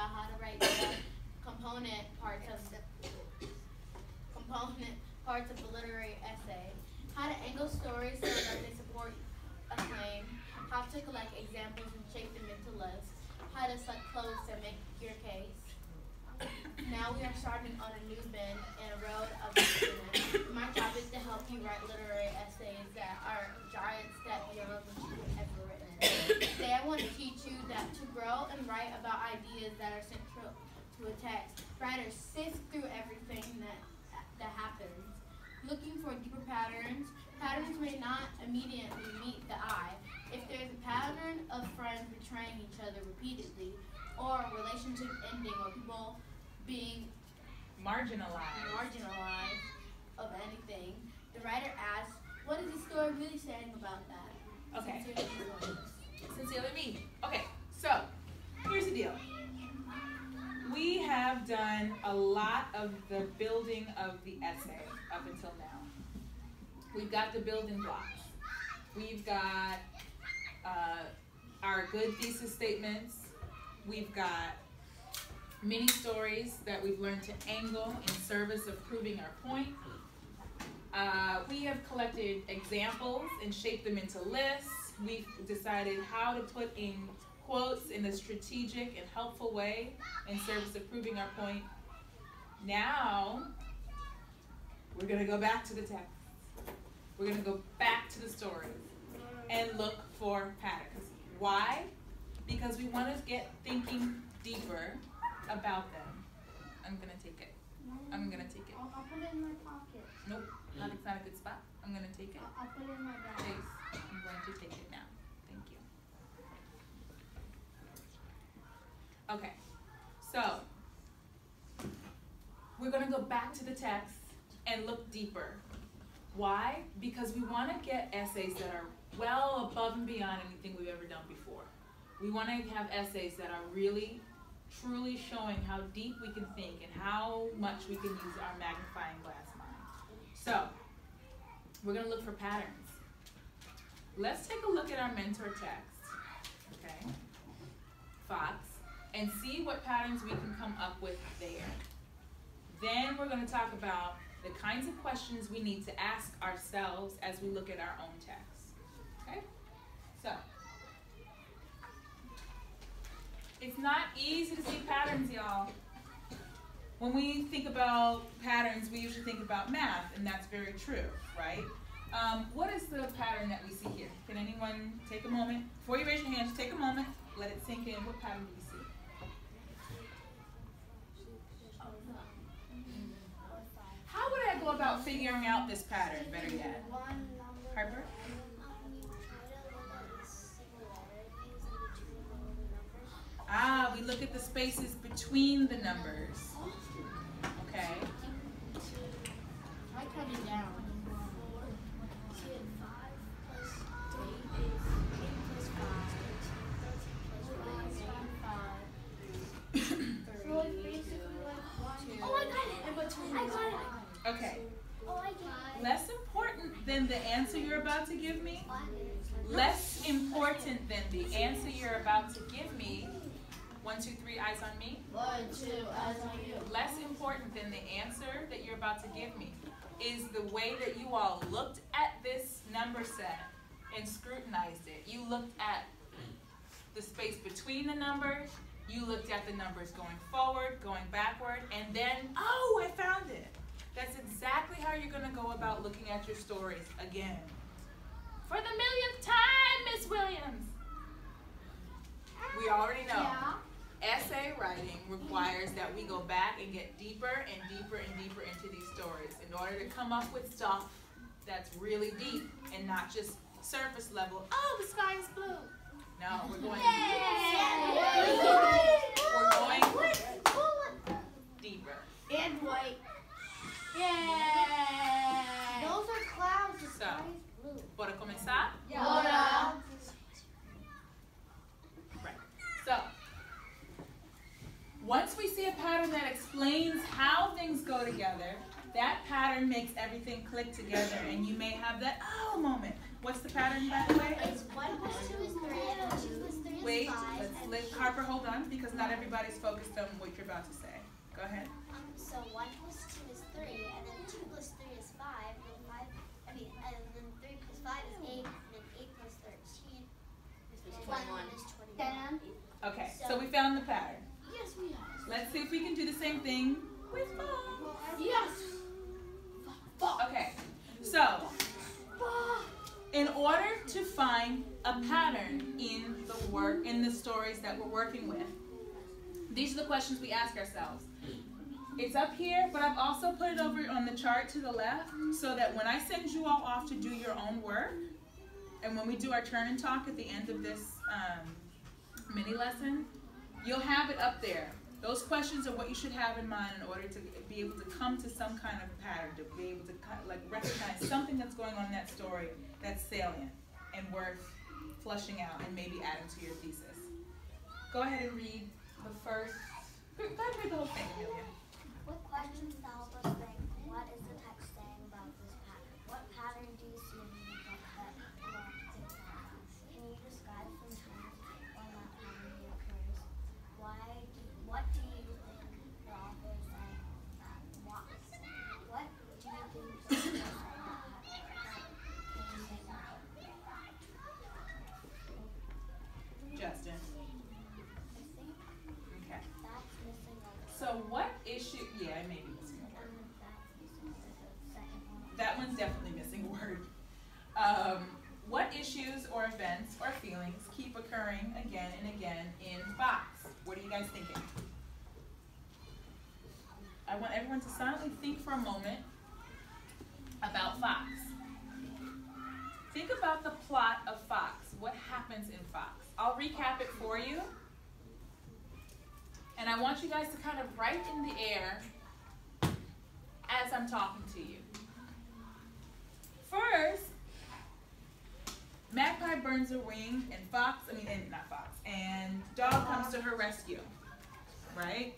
about how to write the component parts of a literary essay, how to angle stories so that they support a claim, how to collect examples and shape them into lists, how to select clothes to make your case. Now we are starting on a new bend in a road of excellence. My job is to help you write literary essays that are giant step beyond what you have ever written. Today I want to teach you that to grow and write about ideas that are central to a text, writers sift through everything that happens, looking for deeper patterns. Patterns may not immediately meet the eye. If there's a pattern of friends betraying each other repeatedly, or a relationship ending, or people being marginalized of anything, the writer asks, what is the story really saying about that? Okay. Sincerely me. Okay, so here's the deal. We have done a lot of the building of the essay up until now. We've got the building blocks. We've got our good thesis statements. We've got mini stories that we've learned to angle in service of proving our point. We have collected examples and shaped them into lists. We've decided how to put in quotes in a strategic and helpful way in service of proving our point. Now, we're going to go back to the text. We're going to go back to the stories and look for patterns. Why? Because we want to get thinking deeper about them. I'm going to take it. I'm going to take it. I'll put it in my pocket. Nope, it's not a good spot. I'm going to take it. I'll put it in my bag. Chase, I'm going to take it now. Thank you. Okay, so we're going to go back to the text and look deeper. Why? Because we want to get essays that are well above and beyond anything we've ever done before. We want to have essays that are really, truly showing how deep we can think and how much we can use our magnifying glass mind. So, we're going to look for patterns. Let's take a look at our mentor text, okay, Fox, and see what patterns we can come up with there. Then we're going to talk about the kinds of questions we need to ask ourselves as we look at our own text. Okay? So, it's not easy to see patterns, y'all. When we think about patterns, we usually think about math, and that's very true, right? What is the pattern that we see here? Can anyone take a moment? Before you raise your hand, just take a moment, let it sink in. What pattern do you see? How would I go about figuring out this pattern, better yet? Harper? We look at the spaces between the numbers. Okay. I cut it down. Okay. Less important than the answer you're about to give me. Less important than the answer you're about to give me. 1, 2, 3, eyes on me. 1, 2, eyes on you. Less important than the answer that you're about to give me is the way that you all looked at this number set and scrutinized it. You looked at the space between the numbers. You looked at the numbers going forward, going backward, and then, oh, I found it. That's exactly how you're going to go about looking at your stories again. For the millionth time, Miss Williams. We already know. Yeah. Essay writing requires that we go back and get deeper and deeper and deeper into these stories in order to come up with stuff that's really deep and not just surface level. Oh, the sky is blue. No, we're going deeper. And white. Yeah. Those are clouds. The sky is blue. Bora começar? Bora. Right. So, once we see a pattern that explains how things go together, that pattern makes everything click together, and you may have that oh moment. What's the pattern, by the way? It's 1 plus 2 is 3, and 2 plus 3 is Wait, Harper, hold on, because not everybody's focused on what you're about to say. Go ahead. So 1 plus 2 is 3, and then 2 plus 3 is 5, and then 3 plus 5 is 8, and then 8 plus 13 is 21. Okay, so we found the pattern. Yes, we have. Let's see if we can do the same thing with fox. Yes. Okay, so in order to find a pattern in the stories that we're working with, these are the questions we ask ourselves. It's up here, but I've also put it over on the chart to the left so that when I send you all off to do your own work, and when we do our turn and talk at the end of this mini lesson, you'll have it up there. Those questions are what you should have in mind in order to be able to come to some kind of pattern, to be able to recognize something that's going on in that story that's salient and worth flushing out and maybe adding to your thesis. Go ahead and read the first. Go ahead and read the whole thing, Amelia. What questions to help us think? What is the text saying about this pattern? What pattern do you see in the book that you want to think about? Can you describe some times when that pattern occurs? What do you think the author is saying that what? What do you think the author is saying that pattern? Can you say that? Justin. Okay. That's missing a word. So what issue? Yeah, I may be missing a word. That's missing the second one. That one's definitely missing a word. What issues or events or feelings keep occurring again and again in Fox? What are you guys thinking? I want everyone to silently think for a moment about Fox. Think about the plot of Fox. What happens in Fox? I'll recap it for you. And I want you guys to kind of write in the air as I'm talking to you. First, Magpie burns her wing, and and Dog comes to her rescue, right?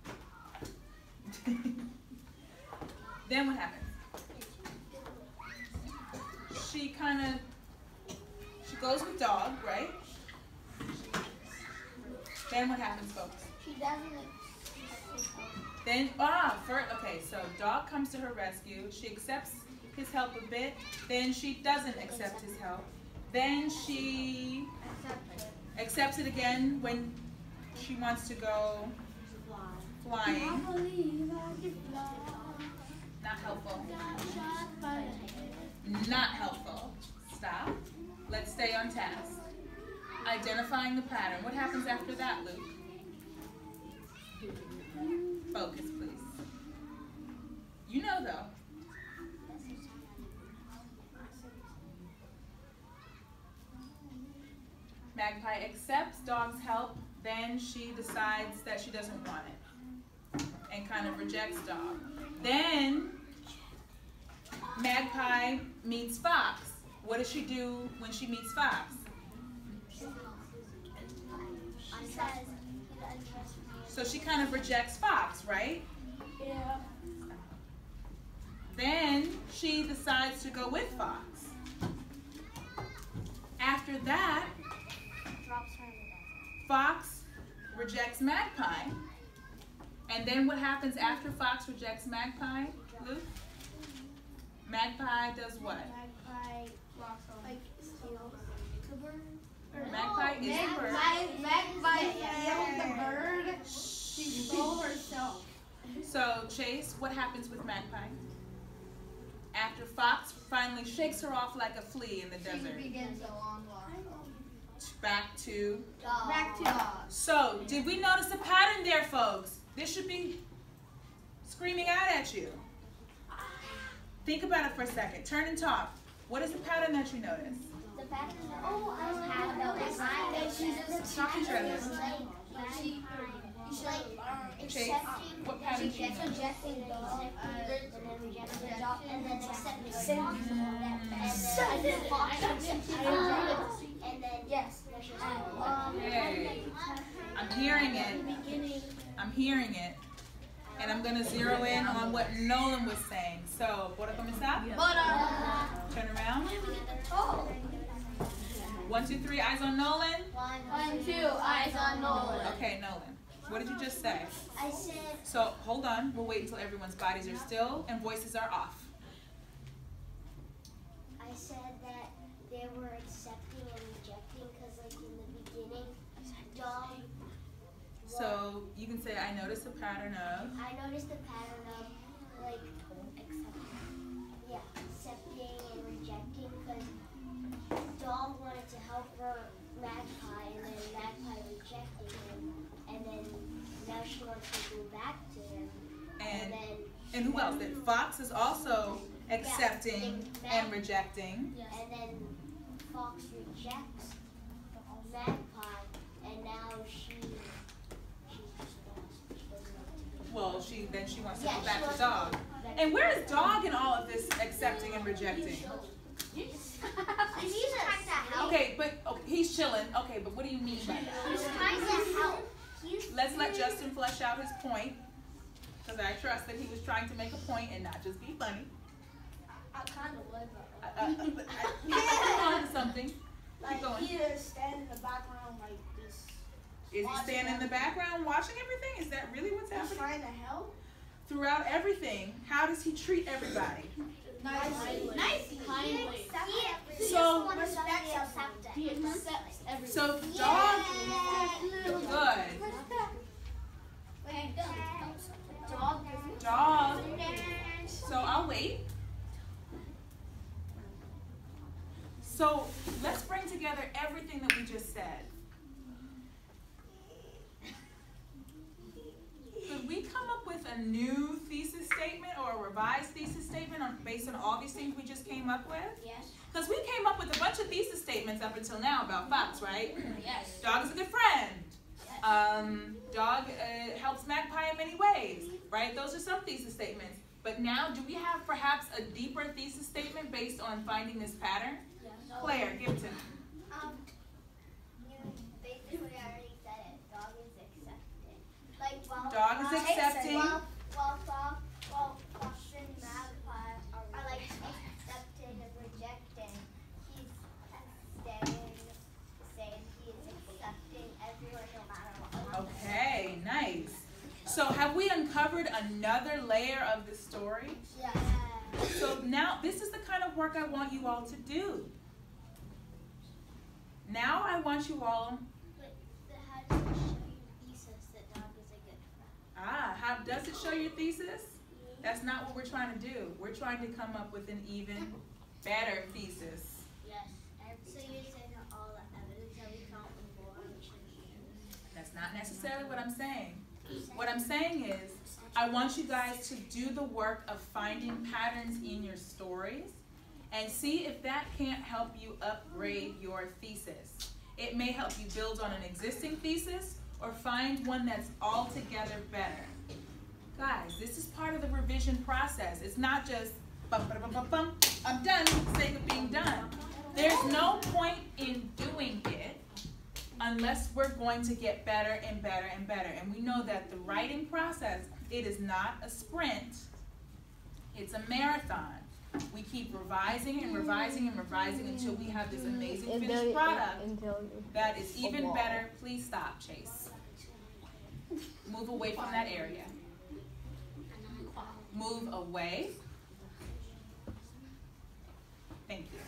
Then what happens? She goes with Dog, right? Then what happens, folks? She doesn't. Then, okay, so Dog comes to her rescue. She accepts his help a bit. Then she doesn't accept his help. Then she accepts it again when she wants to go flying. Not helpful. Not helpful. Stop. Let's stay on task. Identifying the pattern. What happens after that, Luke? Focus, please. You know, though. Magpie accepts Dog's help, then she decides that she doesn't want it and kind of rejects Dog. Then Magpie meets Fox. What does she do when she meets Fox? So she kind of rejects Fox, right? Yeah. Then she decides to go with Fox. After that, Fox rejects Magpie. And then what happens after Fox rejects Magpie, Luke? Magpie does what? Magpie steals the bird. Magpie is the bird. Magpie steals the bird. She stole herself. So, Chase, what happens with Magpie? After Fox finally shakes her off like a flea in the desert. She begins a long walk. Back to Dog. Back to Dog. So, did we notice a pattern there, folks? This should be screaming out at you. Think about it for a second. Turn and talk. What is the pattern that you notice? The pattern I noticed that she's Talk to each other. Chase, what pattern do you notice? rejecting Dog, and then rejecting Dog, and then accepting and then yes. Hey, I'm hearing it. I'm hearing it. And I'm going to zero in on what Nolan was saying. So, bora começar? Bora! Turn around. What 1, 2, 3, eyes on Nolan. 1, 2, eyes on Nolan. Okay, Nolan. What did you just say? I said. So hold on. We'll wait until everyone's bodies are still and voices are off. I said that they were accepting and rejecting because, like, in the beginning, dog. So you can say, I noticed a pattern of. I noticed the pattern of, like, accepting and rejecting because dog wanted to help her magpie, and then magpie rejected him, and then now she wants to go back to him. And who else? That fox is also accepting and rejecting. And then fox rejects magpie, and now she Well, then she wants to go back to dog. And where is dog in all of this accepting and rejecting? He's trying to help. Okay, but he's chilling. Okay, but what do you mean by that? He's trying to help. Let's let Justin flesh out his point, because I trust that he was trying to make a point and not just be funny. I kind of was. Come on to something. Keep going. He is standing in the background like this. Is he standing in the background watching everything? Is that really what's He's happening? trying to help. Throughout everything, how does he treat everybody? Nicely. Kindly. So, He accepts everything. so dog, good. Dog. So I'll wait. So let's bring together everything that we just said. Could we come up with a new thesis statement or a revised thesis statement based on all these things we just came up with? Yes. Because we came up with a bunch of thesis statements up until now about fox, right? Yes. Dog is a good friend. Dog helps magpie in many ways, right? Those are some thesis statements. But now, do we have perhaps a deeper thesis statement based on finding this pattern? Yes. Claire, give it to me. You basically already said it. Dog is accepting. Like, while Dog is accepting. While fox and magpie are like accepting and rejecting, he's staying the same. He is accepting everyone no matter what. Okay, nice. So have we uncovered another layer of the story? Yeah. So now, this is the kind of work I want you all to do. Now I want you all, But how does it show your thesis that dog is a good friend? how does it show your thesis? That's not what we're trying to do. We're trying to come up with an even better thesis. Yes. So you're saying that all the evidence that we found before That's not necessarily what I'm saying. What I'm saying is, I want you guys to do the work of finding patterns in your stories and see if that can't help you upgrade your thesis. It may help you build on an existing thesis or find one that's altogether better. Guys, this is part of the revision process. It's not just bum, bum, bum, bum, bum, I'm done for the sake of being done. There's no point in doing it unless we're going to get better and better and better. And we know that the writing process, it is not a sprint, it's a marathon. We keep revising and revising and revising until we have this amazing finished product that is even better. Please stop, Chase. Move away from that area. Move away. Thank you.